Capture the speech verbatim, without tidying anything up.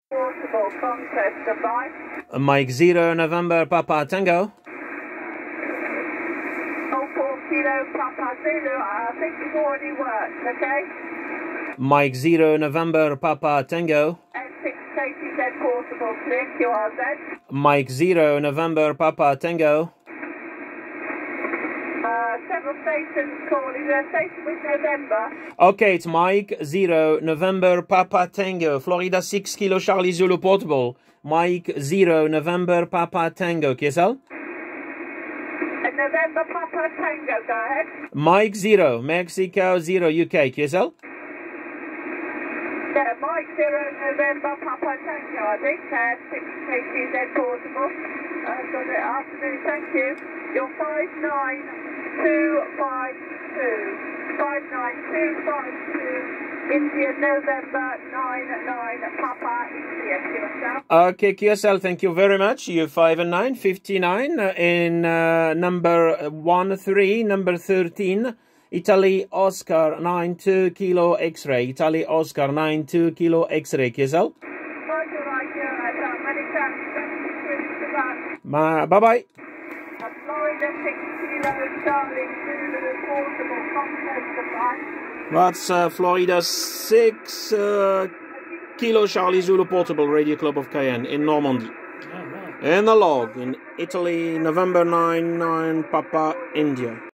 Portable contest of life. Mike Zero November Papa Tango. Oh, four kilo Papa Zulu. I think it's already worked, okay? Mike Zero November Papa Tango. F six K C Z portable clear, Q R Z. Mike Zero November Papa Tango. Uh, several stations calling. A station with November. Okay, it's Mike Zero November Papa Tango. Florida six Kilo Charlie Zulu Portable. Mike Zero November Papa Tango. Qui est ça? November Papa Tango, go ahead. Mike Zero Mexico Zero U K. Qui est ça? Yeah, Mike Zero November Papa Tango, I think. Uh, six K C Z portable. Uh, got it. Afternoon, thank you. You're five nine two five two. five nine two five two. India November nine nine Papa India. Q S L. Okay, Q S L, thank you very much. You five and nine, fifty-nine uh, in uh, number one three, number thirteen. Italy Oscar nine two Kilo X-ray. Italy Oscar nine two Kilo X-ray. Q S L. Roger, Roger. Many thanks. Bye bye. Florida six Kilo Charlie Zulu portable contest of life. That's uh, Florida six uh, Kilo Charlie Zulu Portable Radio Club of Cayenne in Normandie. In the log in Italy, November nine nine Papa India.